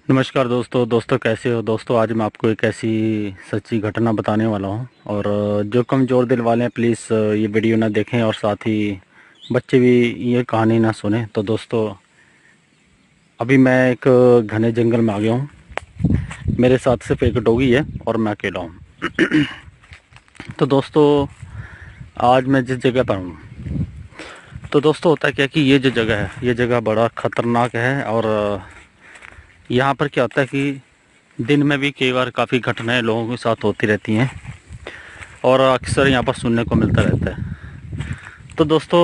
नमस्कार दोस्तों कैसे हो दोस्तों। आज मैं आपको एक ऐसी सच्ची घटना बताने वाला हूँ और जो कमज़ोर दिल वाले हैं प्लीज़ ये वीडियो ना देखें और साथ ही बच्चे भी ये कहानी ना सुने। तो दोस्तों अभी मैं एक घने जंगल में आ गया हूँ। मेरे साथ सिर्फ एक डॉगी है और मैं अकेला हूँ। तो दोस्तों आज मैं जिस जगह पर हूँ, तो दोस्तों होता क्या कि ये जो जगह है ये जगह बड़ा ख़तरनाक है। और यहाँ पर क्या होता है कि दिन में भी कई बार काफ़ी घटनाएं लोगों के साथ होती रहती हैं और अक्सर यहाँ पर सुनने को मिलता रहता है। तो दोस्तों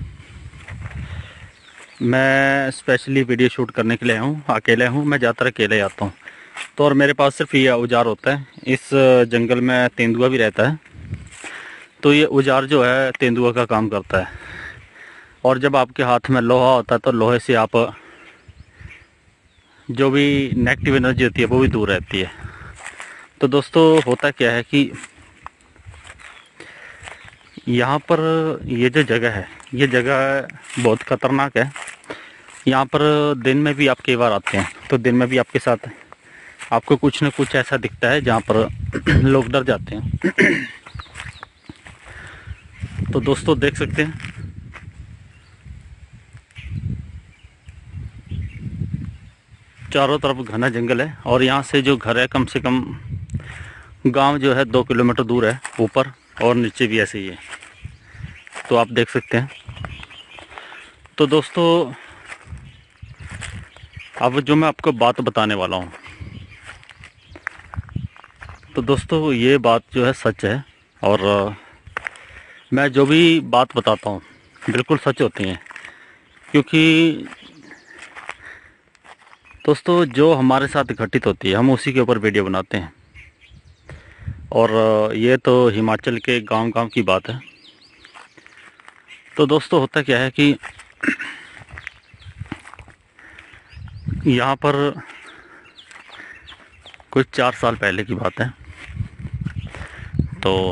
मैं स्पेशली वीडियो शूट करने के लिए आया हूँ। अकेले हूँ, मैं ज़्यादातर अकेले आता हूँ। तो और मेरे पास सिर्फ ये औजार होता है। इस जंगल में तेंदुआ भी रहता है, तो ये औजार जो है तेंदुआ का काम करता है। और जब आपके हाथ में लोहा होता है तो लोहे से आप जो भी नेगेटिव एनर्जी होती है वो भी दूर रहती है। तो दोस्तों होता क्या है कि यहाँ पर ये जो जगह है ये जगह बहुत ख़तरनाक है। यहाँ पर दिन में भी आप कई बार आते हैं तो दिन में भी आपके साथ आपको कुछ न कुछ ऐसा दिखता है जहाँ पर लोग डर जाते हैं। तो दोस्तों देख सकते हैं चारों तरफ घना जंगल है और यहाँ से जो घर है कम से कम गांव जो है 2 किलोमीटर दूर है, ऊपर और नीचे भी ऐसे ही है। तो आप देख सकते हैं। तो दोस्तों अब जो मैं आपको बात बताने वाला हूँ, तो दोस्तों ये बात जो है सच है। और मैं जो भी बात बताता हूँ बिल्कुल सच होती हैं, क्योंकि दोस्तों जो हमारे साथ घटित होती है हम उसी के ऊपर वीडियो बनाते हैं। और ये तो हिमाचल के गांव-गांव की बात है। तो दोस्तों होता क्या है कि यहाँ पर कुछ 4 साल पहले की बात है। तो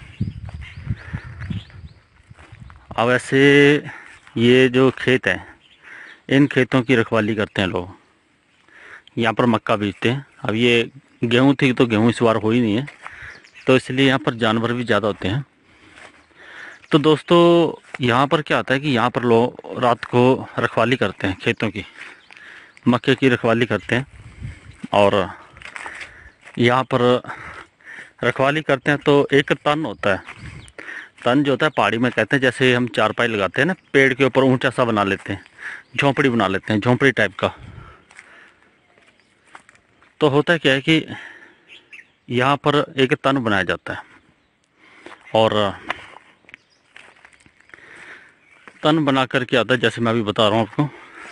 अब ऐसे ये जो खेत हैं इन खेतों की रखवाली करते हैं लोग। यहाँ पर मक्का बीजते हैं। अब ये गेहूँ थी तो गेहूँ इस बार हो ही नहीं है, तो इसलिए यहाँ पर जानवर भी ज़्यादा होते हैं। तो दोस्तों यहाँ पर क्या होता है कि यहाँ पर लोग रात को रखवाली करते हैं, खेतों की मक्के की रखवाली करते हैं। और यहाँ पर रखवाली करते हैं तो एक तन होता है। तन जो होता है पहाड़ी में कहते हैं, जैसे हम चारपाई लगाते हैं ना, पेड़ के ऊपर ऊंचा सा बना लेते हैं, झोंपड़ी बना लेते हैं, झोंपड़ी टाइप का। तो होता क्या है कि यहाँ पर एक तन बनाया जाता है और तन बना कर क्या आता है, जैसे मैं अभी बता रहा हूँ आपको,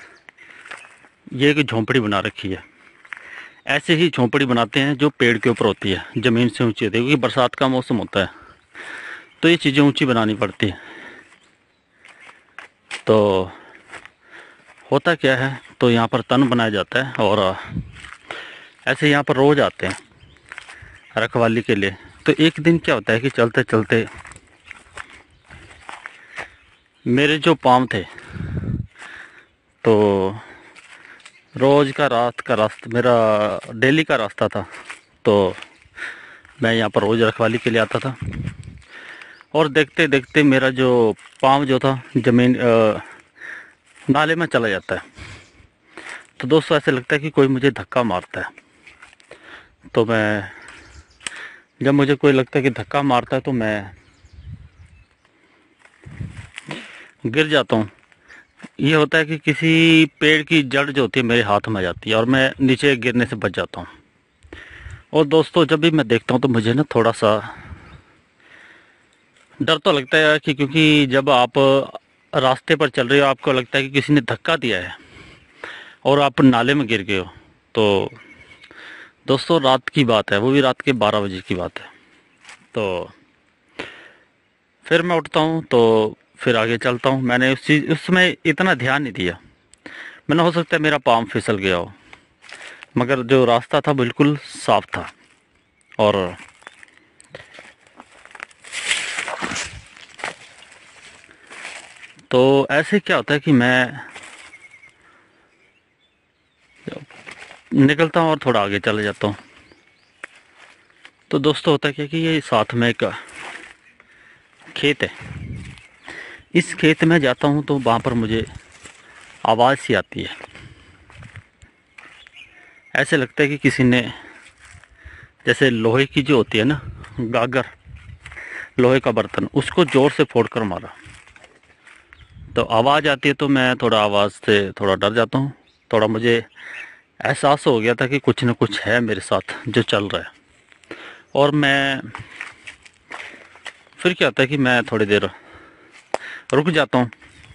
ये एक झोंपड़ी बना रखी है। ऐसे ही झोंपड़ी बनाते हैं जो पेड़ के ऊपर होती है, ज़मीन से ऊंची होती है, क्योंकि बरसात का मौसम होता है तो ये चीज़ें ऊंची बनानी पड़ती है। तो होता क्या है, तो यहाँ पर तन बनाया जाता है और ऐसे यहाँ पर रोज़ आते हैं रखवाली के लिए। तो एक दिन क्या होता है कि चलते चलते मेरे जो पाँव थे, तो रोज़ का रात का रास्ता मेरा डेली का रास्ता था, तो मैं यहाँ पर रोज़ रखवाली के लिए आता था। और देखते देखते मेरा जो पाँव जो था ज़मीन नाले में चला जाता है। तो दोस्तों ऐसे लगता है कि कोई मुझे धक्का मारता है। तो मैं जब मुझे कोई लगता है कि धक्का मारता है तो मैं गिर जाता हूँ। ये होता है कि किसी पेड़ की जड़ जो होती है मेरे हाथ में आ जाती है और मैं नीचे गिरने से बच जाता हूँ। और दोस्तों जब भी मैं देखता हूँ तो मुझे ना थोड़ा सा डर तो लगता है कि, क्योंकि जब आप रास्ते पर चल रहे हो आपको लगता है कि किसी ने धक्का दिया है और आप नाले में गिर गए हो। तो दोस्तों रात की बात है, वो भी रात के 12 बजे की बात है। तो फिर मैं उठता हूँ तो फिर आगे चलता हूँ। मैंने उस समय इतना ध्यान नहीं दिया, मैंने हो सकता है मेरा पाँव फिसल गया हो, मगर जो रास्ता था बिल्कुल साफ था। और तो ऐसे क्या होता है कि मैं निकलता हूँ और थोड़ा आगे चले जाता हूँ। तो दोस्तों होता क्या कि ये साथ में एक खेत है। इस खेत में जाता हूँ तो वहाँ पर मुझे आवाज़ सी आती है। ऐसे लगता है कि किसी ने जैसे लोहे की जो होती है ना गागर, लोहे का बर्तन, उसको ज़ोर से फोड़ कर मारा। तो आवाज़ आती है तो मैं थोड़ा आवाज़ से थोड़ा डर जाता हूँ। थोड़ा मुझे एहसास हो गया था कि कुछ न कुछ है मेरे साथ जो चल रहा है। और मैं फिर क्या होता है कि मैं थोड़ी देर रुक जाता हूँ।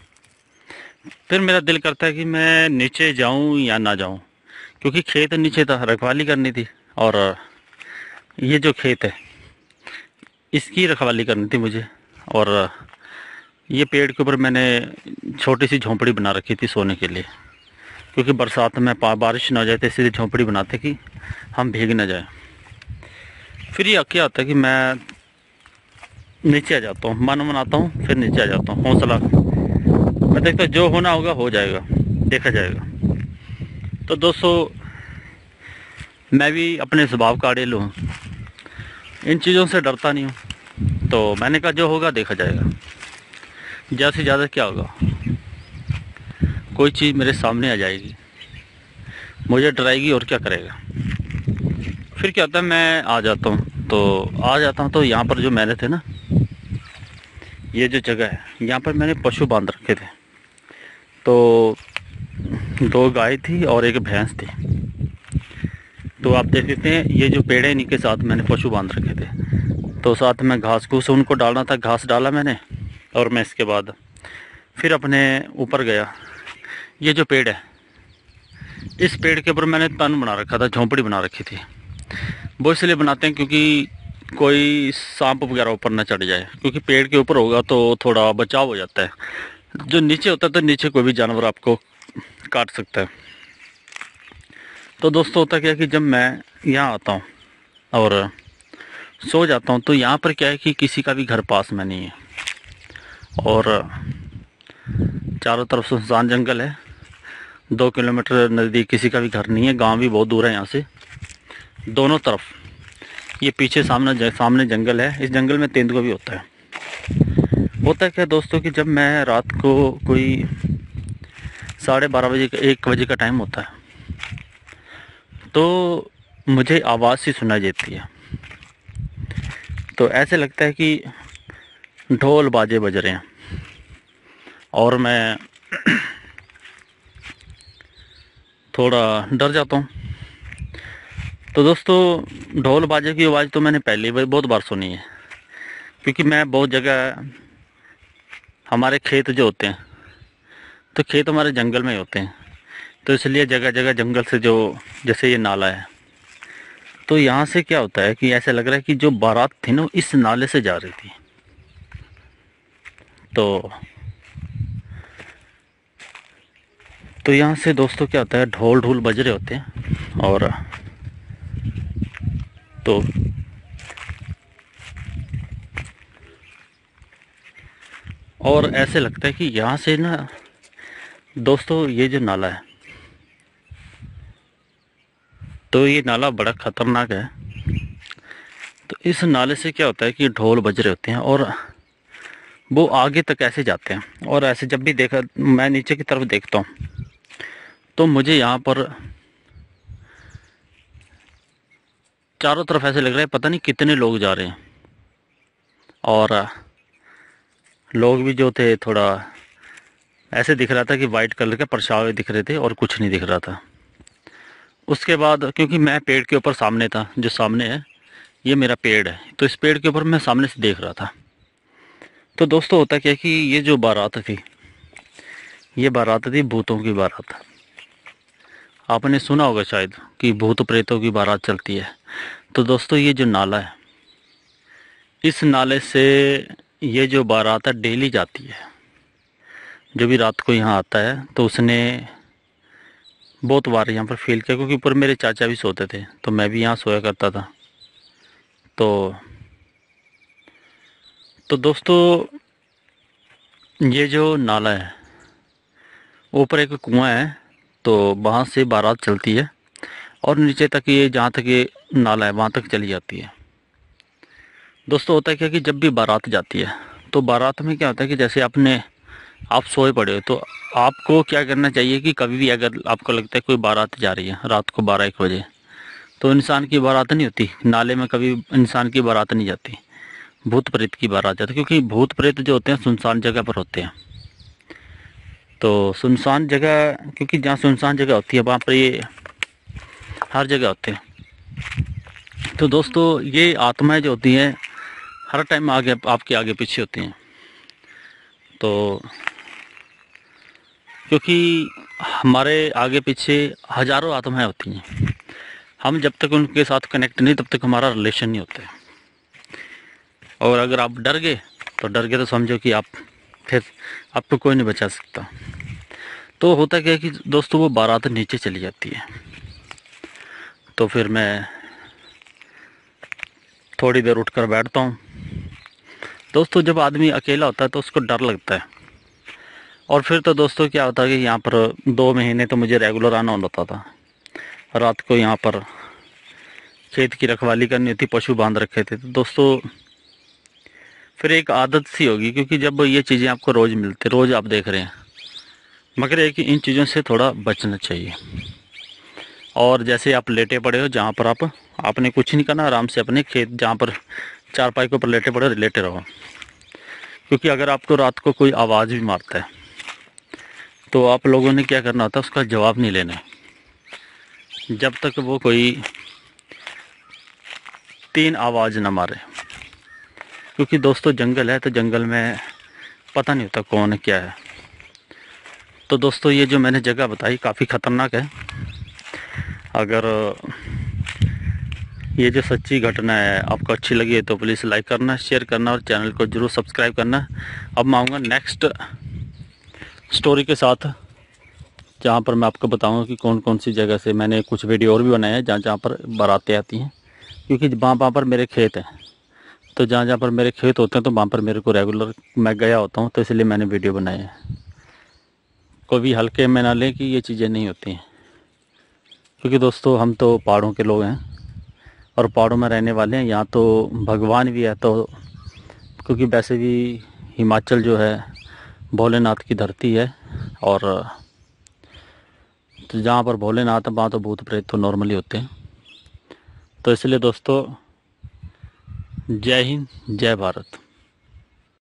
फिर मेरा दिल करता है कि मैं नीचे जाऊँ या ना जाऊँ, क्योंकि खेत नीचे था, रखवाली करनी थी। और ये जो खेत है इसकी रखवाली करनी थी मुझे। और ये पेड़ के ऊपर मैंने छोटी सी झोंपड़ी बना रखी थी सोने के लिए, क्योंकि बरसात में बारिश ना हो जाए तो इसलिए झोंपड़ी बनाते कि हम भीग ना जाए। फिर ये क्या होता है कि मैं नीचे आ जाता हूँ, मन मनाता हूँ, फिर नीचे आ जाता हूँ। हौसला मैं देखता हूँ जो होना होगा हो जाएगा, देखा जाएगा। तो दोस्तों मैं भी अपने स्वभाव का अड़ेल हूँ, इन चीज़ों से डरता नहीं हूँ। तो मैंने कहा जो होगा देखा जाएगा, ज़्यादा से ज़्यादा क्या होगा, कोई चीज़ मेरे सामने आ जाएगी, मुझे डराएगी और क्या करेगा। फिर क्या होता है मैं आ जाता हूँ। तो यहाँ पर जो मैंने थे ना, ये जो जगह है यहाँ पर मैंने पशु बांध रखे थे। तो 2 गाय थी और 1 भैंस थी। तो आप देख सकते हैं ये जो पेड़ है इन्हीं के साथ मैंने पशु बांध रखे थे। तो साथ में घास फूस उनको डालना था, घास डाला मैंने। और मैं इसके बाद फिर अपने ऊपर गया। ये जो पेड़ है इस पेड़ के ऊपर मैंने तन बना रखा था, झोंपड़ी बना रखी थी। वो इसलिए बनाते हैं क्योंकि कोई सांप वगैरह ऊपर ना चढ़ जाए, क्योंकि पेड़ के ऊपर होगा तो थोड़ा बचाव हो जाता है। जो नीचे होता है तो नीचे कोई भी जानवर आपको काट सकता है। तो दोस्तों होता क्या है कि जब मैं यहाँ आता हूँ और सो जाता हूँ तो यहाँ पर क्या है कि किसी का भी घर पास में नहीं है और चारों तरफ सुनसान जंगल है। 2 किलोमीटर नज़दीक किसी का भी घर नहीं है। गांव भी बहुत दूर है यहाँ से। दोनों तरफ ये पीछे सामने जंगल है। इस जंगल में तेंदुआ भी होता है। होता है क्या दोस्तों कि जब मैं रात को कोई 12:30 बजे 1 बजे का टाइम होता है तो मुझे आवाज़ सी सुनाई देती है। तो ऐसे लगता है कि ढोल बाजे बज रहे हैं और मैं थोड़ा डर जाता हूँ। तो दोस्तों ढोल बाजे की आवाज़ तो मैंने पहले भी बहुत बार सुनी है, क्योंकि मैं बहुत जगह, हमारे खेत जो होते हैं तो खेत हमारे जंगल में होते हैं। तो इसलिए जगह जगह जंगल से जो, जैसे ये नाला है, तो यहाँ से क्या होता है कि ऐसा लग रहा है कि जो बारात थी ना इस नाले से जा रही थी। तो यहाँ से दोस्तों क्या होता है, ढोल ढोल बज रहे होते हैं तो ऐसे लगता है कि यहाँ से ना दोस्तों ये जो नाला है, तो ये नाला बड़ा ख़तरनाक है। तो इस नाले से क्या होता है कि ढोल बज रहे होते हैं और वो आगे तक ऐसे जाते हैं। और ऐसे जब भी देखा मैं नीचे की तरफ देखता हूँ तो मुझे यहाँ पर चारों तरफ ऐसे लग रहा है पता नहीं कितने लोग जा रहे हैं। और लोग भी जो थे थोड़ा ऐसे दिख रहा था कि वाइट कलर के परछावे दिख रहे थे और कुछ नहीं दिख रहा था। उसके बाद क्योंकि मैं पेड़ के ऊपर सामने था, जो सामने है ये मेरा पेड़ है, तो इस पेड़ के ऊपर मैं सामने से देख रहा था। तो दोस्तों होता क्या कि ये जो बारात थी, ये बारात थी भूतों की बारात। आपने सुना होगा शायद कि भूत प्रेतों की बारात चलती है। तो दोस्तों ये जो नाला है, इस नाले से ये जो बारात है डेली जाती है। जो भी रात को यहाँ आता है तो उसने बहुत बार यहाँ पर फील किया, क्योंकि ऊपर मेरे चाचा भी सोते थे तो मैं भी यहाँ सोया करता था। तो दोस्तों ये जो नाला है ऊपर एक कुआं है, तो वहाँ से बारात चलती है और नीचे तक ये जहाँ तक ये नाला है वहाँ तक चली जाती है। दोस्तों होता है क्या कि जब भी बारात जाती है तो बारात में क्या होता है कि जैसे आप सोए पड़े हो तो आपको क्या करना चाहिए कि कभी भी अगर आपको लगता है कोई बारात जा रही है रात को 12-1 बजे, तो इंसान की बारात नहीं होती नाले में, कभी इंसान की बारात नहीं जाती, भूत प्रेत की बारात जाती है। क्योंकि भूत प्रेत जो होते हैं सुनसान जगह पर होते हैं। तो सुनसान जगह, क्योंकि जहाँ सुनसान जगह होती है वहाँ पर ये हर जगह होते हैं। तो दोस्तों ये आत्माएं जो होती हैं हर टाइम आपके आगे पीछे होती हैं। तो क्योंकि हमारे आगे पीछे हजारों आत्माएं होती हैं, हम जब तक उनके साथ कनेक्ट नहीं तब तक हमारा रिलेशन नहीं होता है। और अगर आप डर गए तो समझो कि आप फिर आपको कोई नहीं बचा सकता। तो होता क्या है कि दोस्तों वो बारात नीचे चली जाती है। तो फिर मैं थोड़ी देर उठकर बैठता हूँ। दोस्तों जब आदमी अकेला होता है तो उसको डर लगता है। और फिर तो दोस्तों क्या होता है कि यहाँ पर 2 महीने तो मुझे रेगुलर आना होता था। रात को यहाँ पर खेत की रखवाली करनी होती, पशु बांध रखे थे। तो दोस्तों फिर एक आदत सी होगी, क्योंकि जब ये चीज़ें आपको रोज़ मिलती, रोज़ आप देख रहे हैं, मगर एक इन चीज़ों से थोड़ा बचना चाहिए। और जैसे आप लेटे पड़े हो जहाँ पर आपने कुछ नहीं करना, आराम से अपने खेत जहाँ पर चारपाई के ऊपर लेटे पड़े लेटे रहो। क्योंकि अगर आपको रात को कोई आवाज़ भी मारता है तो आप लोगों ने क्या करना होता है, उसका जवाब नहीं लेना है जब तक वो कोई 3 आवाज़ ना मारे। क्योंकि दोस्तों जंगल है तो जंगल में पता नहीं होता कौन है क्या है। तो दोस्तों ये जो मैंने जगह बताई काफ़ी ख़तरनाक है। अगर ये जो सच्ची घटना है आपको अच्छी लगी है तो प्लीज़ लाइक करना, शेयर करना और चैनल को ज़रूर सब्सक्राइब करना। अब मैं आऊँगा नेक्स्ट स्टोरी के साथ, जहाँ पर मैं आपको बताऊँगा कि कौन कौन सी जगह से मैंने कुछ वीडियो और भी बनाए हैं जहाँ जहाँ पर बारातें आती हैं। क्योंकि वहाँ पर मेरे खेत हैं, तो जहाँ जहाँ पर मेरे खेत होते हैं तो वहाँ पर मेरे को रेगुलर मैं गया होता हूँ, तो इसलिए मैंने वीडियो बनाए हैं। कोई भी हल्के में ना लें कि ये चीज़ें नहीं होती हैं। क्योंकि दोस्तों हम तो पहाड़ों के लोग हैं और पहाड़ों में रहने वाले हैं। यहाँ तो भगवान भी है, तो क्योंकि वैसे भी हिमाचल जो है भोलेनाथ की धरती है। और तो जहाँ पर भोलेनाथ है वहाँ तो भूत प्रेत तो नॉर्मली होते हैं। तो इसलिए दोस्तों जय हिंद, जय भारत।